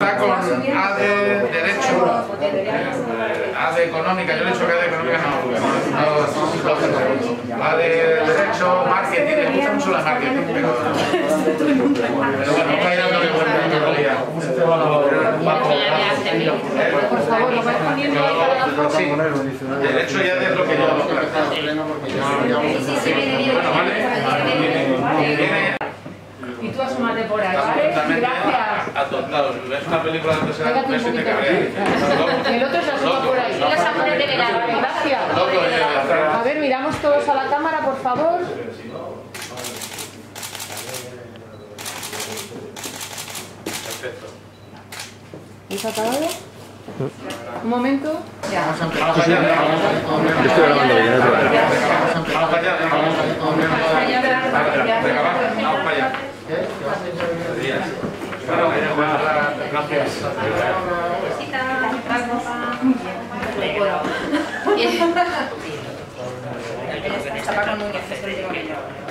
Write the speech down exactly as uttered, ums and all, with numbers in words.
Está con A de Derecho, A de Económica, yo le he dicho que A de Económica no, no, A de Derecho, Marketing, me gusta mucho la Marketing, pero, pero bueno, no hay nada que cuenta en realidad. Por favor, lo vais poniendo ahí para la foto. Sí, Derecho ya es lo que yo... Sí, sí, viene bien. Bueno, vale. Y tú asómate por ahí, ¿vale? Gracias. Atontado. Es una película donde se da un beso y te cabrea. El otro se asoma por ahí. Gracias. A ver, miramos todos a la cámara, por favor. Perfecto. ¿Es acabado? Un momento. Ya. Vamos allá. Yo estoy grabando bien, es verdad. Vamos para allá. Venga, vamos para allá. Gracias. Está Paco Núñez, que es el último que yo.